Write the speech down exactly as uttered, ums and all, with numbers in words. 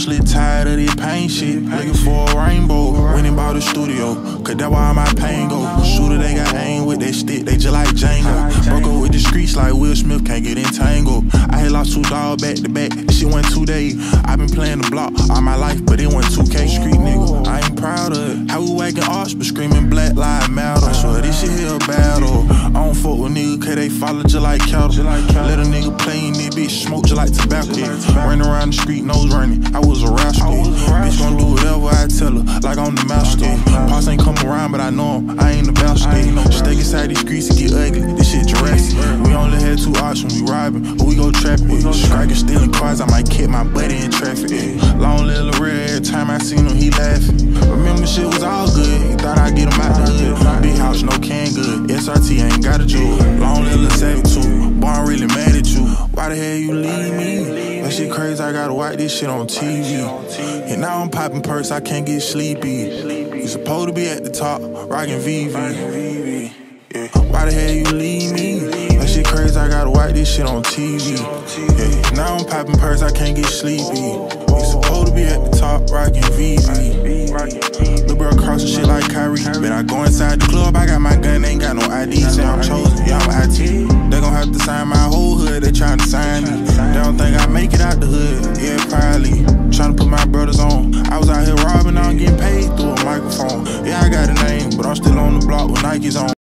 slick tired of this pain shit. Looking for a rainbow. Went and bought a studio, cause that's where all my pain go. Shooter, they got aim with that stick, they just like Django. Broke up with the streets like Will Smith, can't get entangled. I had lost two dogs back to back, this shit went two days. I been playing the block all my life, but it went two K. Street nigga, I ain't proud of it. How we whacking arch, but screaming Black Lives Matter. I swear this shit here a battle. I don't fuck with niggas, cause they follow just like cattle. Let a nigga play in this bitch, smoke just like tobacco. Running around the street, nose running, I was a rascal. Bitch gon' do whatever I tell her, like I'm the master. Pops ain't come around, but I know him, I ain't the bastard. Stay inside these streets and get ugly, this shit Jurassic. We only had two options, we robbing, or we go trapping. Striking, stealing cars, I might kick my buddy in traffic. Long little red, every time I seen him, he laughing. Remember shit was all good, he thought I'd get him out the hood. Big house, no can good, S R T ain't got a jewel. Long little L S A too, boy I'm really mad at you. Why the hell you leave me? That shit crazy, I gotta watch this shit on T V. And now I'm popping perks, I can't get sleepy. You supposed to be at the top, rockin' V V. Yeah. Why the hell you leave me? That shit crazy, I gotta watch this shit on T V. Yeah. Now I'm popping perks, I can't get sleepy. You supposed to be at the top, rockin' V V. Little bro crossing shit like Kyrie. But I go inside the club, I got my gun, ain't got no I D. Say I'm chosen, yeah I'm I T. They gon' have to sign my whole hood, they tryna sign me. They don't think I make it out the hood, yeah probably. Tryna put my brothers on. I was out here robbing, now I'm getting paid through a microphone. Yeah I got a name, but I'm still on the block with Nikes on.